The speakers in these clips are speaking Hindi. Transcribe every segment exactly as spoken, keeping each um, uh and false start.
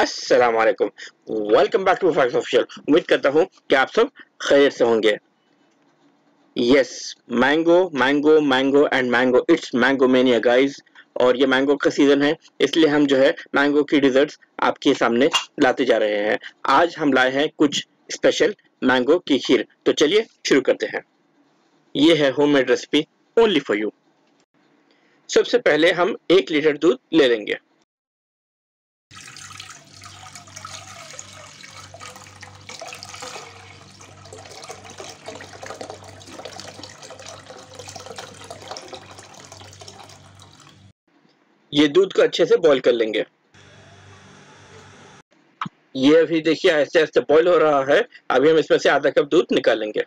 अस्सलाम वालेकुम, welcome back to facts official. उम्मीद करता हूँ कि आप सब खैर से होंगे। Yes, mango mango mango and mango, it's mango mania guys. और ये मैंगो का सीजन है, इसलिए हम जो है मैंगो की डिजर्ट्स आपके सामने लाते जा रहे हैं। आज हम लाए हैं कुछ स्पेशल मैंगो की खीर, तो चलिए शुरू करते हैं। ये है homemade recipe only for you. सबसे पहले हम एक लीटर दूध ले लेंगे। ये दूध को अच्छे से बॉईल कर लेंगे। ये अभी देखिए आहिस्ते आहिस्ते बॉईल हो रहा है। अभी हम इसमें से आधा कप दूध निकालेंगे।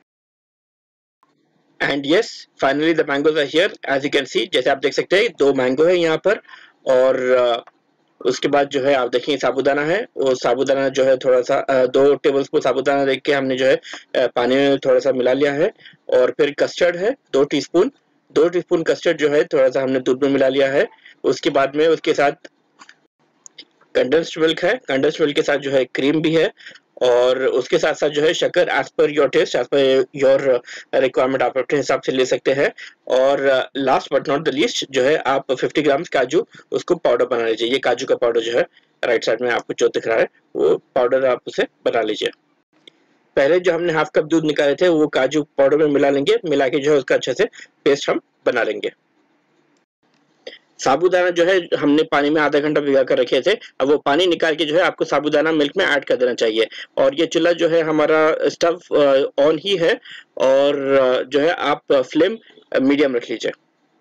And yes, finally the mangoes are here, as you can see. जैसे आप देख सकते हैं दो मैंगो है यहाँ पर। और uh, उसके बाद जो है आप देखिए साबूदाना है। वो साबूदाना जो है थोड़ा सा uh, दो टेबल स्पून साबूदाना देख के हमने जो है uh, पानी में थोड़ा सा मिला लिया है। और फिर कस्टर्ड है दो टीस्पून। दो टीस्पून कस्टर्ड जो है थोड़ा सा हमने दूध में मिला लिया है। उसके बाद में उसके साथ कंडेंस्ड मिल्क है। कंडेंस्ड मिल्क के साथ जो है क्रीम भी है। और उसके साथ साथ जो है शक्कर as per your taste, as per your requirement आप अपने हिसाब से ले सकते हैं। और last but not the least जो है आप पचास ग्राम काजू उसको पाउडर बना लीजिए। ये काजू का पाउडर जो है राइट साइड में आपको जो दिख रहा है वो पाउडर आप उसे बना लीजिए। पहले जो हमने हाफ कप दूध निकाले थे वो काजू पाउडर में मिला लेंगे। मिला के जो है उसका अच्छे से पेस्ट हम बना लेंगे। साबूदाना जो है हमने पानी में आधा घंटा भिगा कर रखे थे। अब वो पानी निकाल के जो है आपको साबूदाना मिल्क में ऐड कर देना चाहिए। और ये चूल्हा जो है हमारा स्टव ऑन ही है। और जो है आप फ्लेम मीडियम रख लीजिए।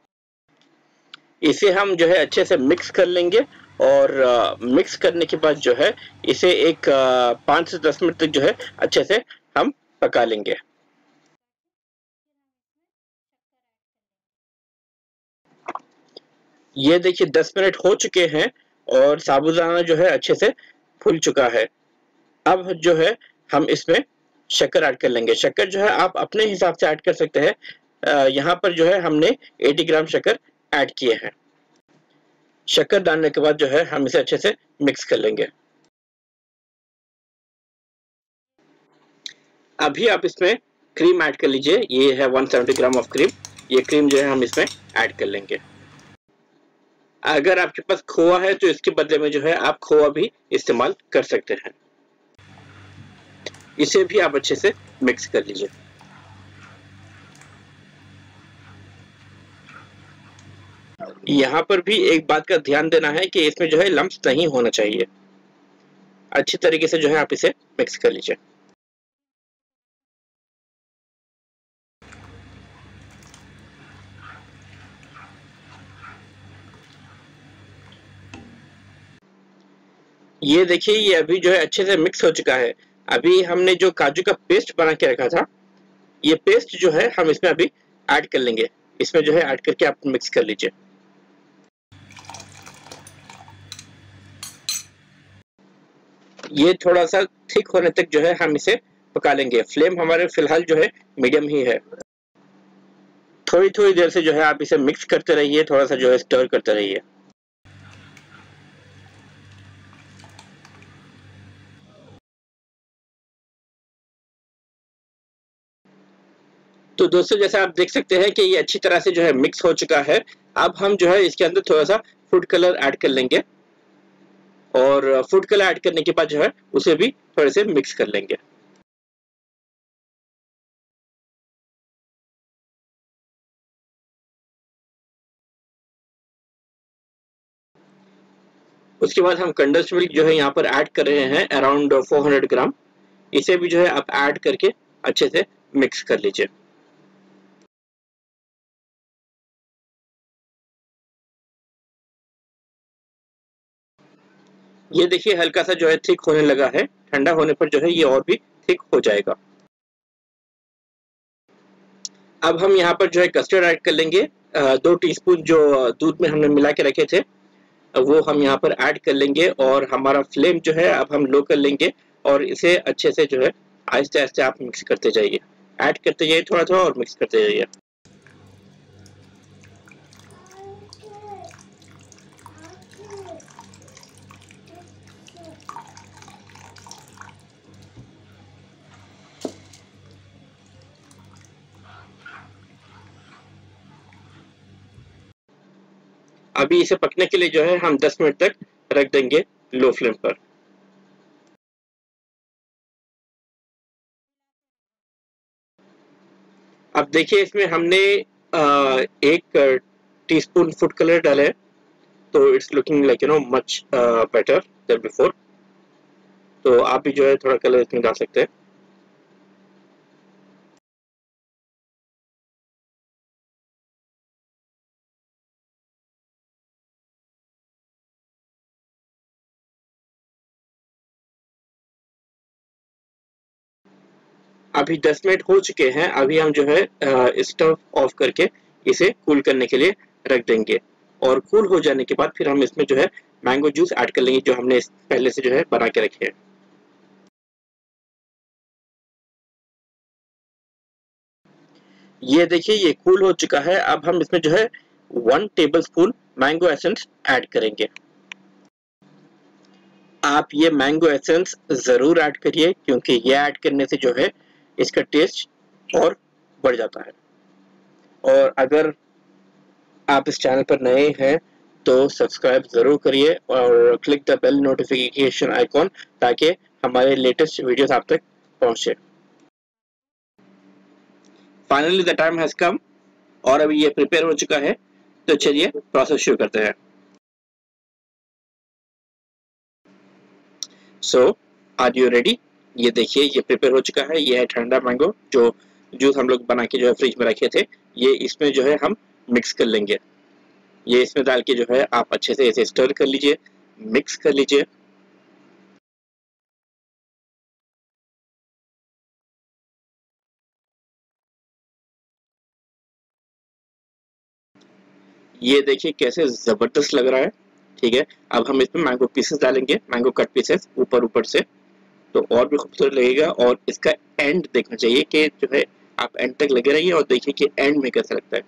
इसे हम जो है अच्छे से मिक्स कर लेंगे। और मिक्स करने के बाद जो है इसे एक पाँच से दस मिनट तक जो है अच्छे से हम पका लेंगे। ये देखिए दस मिनट हो चुके हैं और साबूदाना जो है अच्छे से फूल चुका है। अब जो है हम इसमें शक्कर ऐड कर लेंगे। शक्कर जो है आप अपने हिसाब से ऐड कर सकते हैं। यहाँ पर जो है हमने अस्सी ग्राम शक्कर ऐड किए हैं। शक्कर डालने के बाद जो है हम इसे अच्छे से मिक्स कर लेंगे। अभी आप इसमें क्रीम ऐड कर लीजिए। ये है एक सौ सत्तर ग्राम ऑफ क्रीम। ये क्रीम जो है हम इसमें ऐड कर लेंगे। अगर आपके पास खोआ है तो इसके बदले में जो है आप खोआ भी इस्तेमाल कर सकते हैं। इसे भी आप अच्छे से मिक्स कर लीजिए। यहाँ पर भी एक बात का ध्यान देना है कि इसमें जो है लम्प्स नहीं होना चाहिए। अच्छी तरीके से जो है आप इसे मिक्स कर लीजिए। ये देखिए ये अभी जो है अच्छे से मिक्स हो चुका है। अभी हमने जो काजू का पेस्ट बना के रखा था ये पेस्ट जो है हम इसमें अभी ऐड कर लेंगे। इसमें जो है ऐड करके आप मिक्स कर लीजिए। ये थोड़ा सा थिक होने तक जो है हम इसे पका लेंगे। फ्लेम हमारे फिलहाल जो है मीडियम ही है। थोड़ी थोड़ी देर से जो है आप इसे मिक्स करते रहिए, थोड़ा सा जो है स्टर करते रहिए। तो दोस्तों जैसा आप देख सकते हैं कि ये अच्छी तरह से जो है मिक्स हो चुका है। अब हम जो है इसके अंदर थोड़ा सा फूड कलर ऐड कर लेंगे। और फूड कलर ऐड करने के बाद जो है उसे भी थोड़े से मिक्स कर लेंगे। उसके बाद हम कंडेंस्ड मिल्क जो है यहाँ पर ऐड कर रहे हैं अराउंड चार सौ ग्राम। इसे भी जो है आप ऐड करके अच्छे से मिक्स कर लीजिए। ये देखिए हल्का सा जो है थिक होने लगा है। ठंडा होने पर जो है ये और भी थिक हो जाएगा। अब हम यहाँ पर जो है कस्टर्ड ऐड कर लेंगे। दो टीस्पून जो दूध में हमने मिला के रखे थे वो हम यहाँ पर ऐड कर लेंगे। और हमारा फ्लेम जो है अब हम लो कर लेंगे। और इसे अच्छे से जो है आहिस्ते आहिस्ते आप मिक्स करते जाइए। ऐड करते जाइए थोड़ा थोड़ा और मिक्स करते जाइए। अभी इसे पकने के लिए जो है हम दस मिनट तक रख देंगे लो फ्लेम पर। अब देखिए इसमें हमने आ, एक टीस्पून फूड कलर डाला है, तो it's looking like you know much better than before. तो आप भी जो है थोड़ा कलर इसमें डाल सकते हैं। अभी दस मिनट हो चुके हैं। अभी हम जो है स्टव ऑफ करके इसे कूल करने के लिए रख देंगे, और कूल हो जाने के बाद फिर हम इसमें जो है मैंगो जूस ऐड कर लेंगे जो हमने पहले से जो है बना के रखे हैं। ये देखिए ये कूल हो चुका है। अब हम इसमें जो है one tablespoon mango essence add करेंगे। आप ये मैंगो एसेंस जरूर ऐड करिए, क्योंकि ये ऐड करने से जो है इसका टेस्ट और बढ़ जाता है। और अगर आप इस चैनल पर नए हैं तो सब्सक्राइब जरूर करिए और click the bell notification icon, ताकि हमारे लेटेस्ट वीडियोस आप तक पहुंचे। Finally the time has come, और अभी ये प्रिपेयर हो चुका है। तो चलिए प्रोसेस शुरू करते हैं। So are you ready? ये देखिए ये प्रिपेयर हो चुका है। ये है ठंडा मैंगो जो जूस हम लोग बना के जो है फ्रिज में रखे थे। ये इसमें जो है हम मिक्स कर लेंगे। ये इसमें डाल के जो है आप अच्छे से इसे स्टर कर लीजिए, मिक्स कर लीजिए। ये देखिए कैसे जबरदस्त लग रहा है। ठीक है, अब हम इसमें मैंगो पीसेस डालेंगे, मैंगो कट पीसेस ऊपर ऊपर से, तो और भी खूबसूरत लगेगा। और इसका एंड देखना चाहिए कि जो है आप एंड तक लगे रहिए और देखिए कि एंड में कैसा लगता है।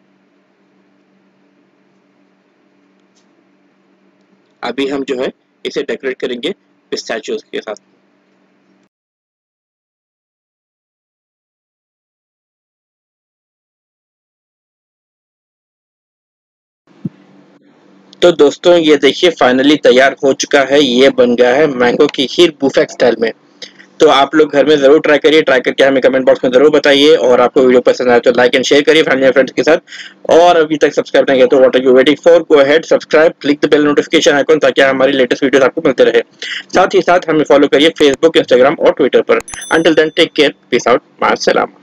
अभी हम जो है इसे डेकोरेट करेंगे पिस्ताचियोज के साथ। तो दोस्तों ये देखिए फाइनली तैयार हो चुका है। ये बन गया है मैंगो की खीर बुफे स्टाइल में। तो आप लोग घर में जरूर ट्राई करिए, ट्राई करके हमें कमेंट बॉक्स में जरूर बताइए। और आपको वीडियो पसंद आए तो लाइक एंड शेयर करिए फैमिली फ्रेंड्स के साथ। और अभी तक सब्सक्राइब नहीं किया तो what are you waiting for? Go ahead, subscribe, click the bell notification icon, ताकि हमारी लेटेस्ट वीडियोस आपको मिलते रहे। साथ ही साथ हमें फॉलो करिए फेसबुक, इंस्टाग्राम और ट्विटर पर। Until then take care, peace out, मां सलाम।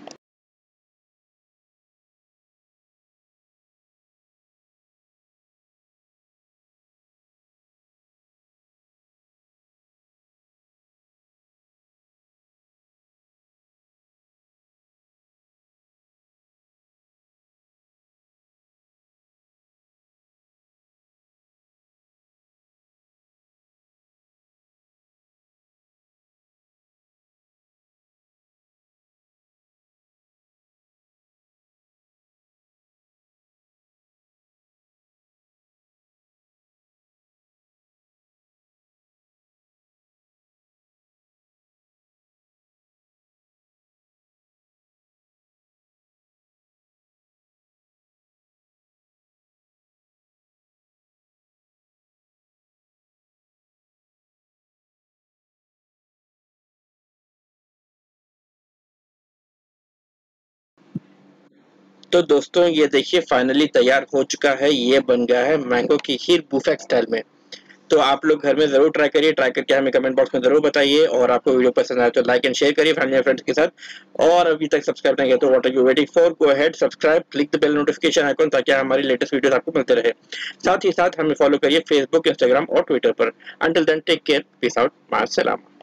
तो दोस्तों ये देखिए फाइनली तैयार हो चुका है। ये बन गया है मैंगो की खीर बुफे स्टाइल में। तो आप लोग घर में जरूर ट्राई करिए, ट्राई करके हमें कमेंट बॉक्स में जरूर बताइए। और आपको वीडियो पसंद आए तो लाइक एंड शेयर करिए फैमिली फ्रेंड्स के साथ। और अभी तक सब्सक्राइब नहीं किया तो what are you waiting for? Go ahead, subscribe, click the bell notification icon, ताकि हमारी लेटेस्ट वीडियोस आपको मिलते रहे। साथ ही साथ हमें फॉलो करिए फेसबुक, इंस्टाग्राम और ट्विटर पर। Until then take care, peace out, मां सलाम।